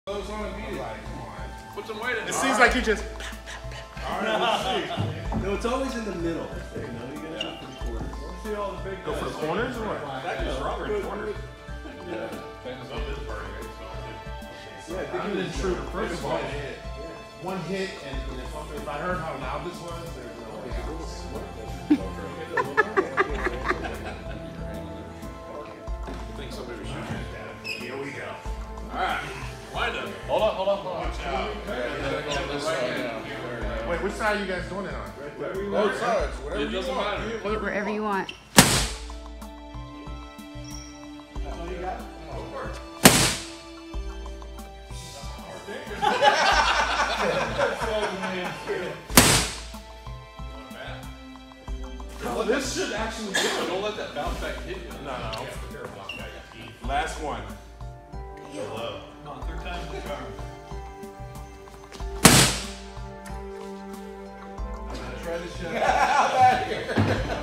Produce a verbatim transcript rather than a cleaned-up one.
Put some weight in it. It seems like you just. Alright, let's see. No, it's always in the middle. You know, you gotta go for the corners. Let's see all the big Go for the corners or what? That is stronger in corners. Yeah. Yeah, I think an intruder. First of all, one hit, and if, if I heard how loud this was, there's no way. I think somebody was shooting at that. Here we go. Alright, wind up. Hold on, hold on, hold on. Watch out. Wait, which side are you guys doing it on? Both sides, whatever It you doesn't want. matter. Wherever you want. That's all you got? Oh, this should actually do it. Don't let that bounce back hit you. No, no. Last one. Hello. Come on, third time's the charm. I'm gonna try to shut Out of here.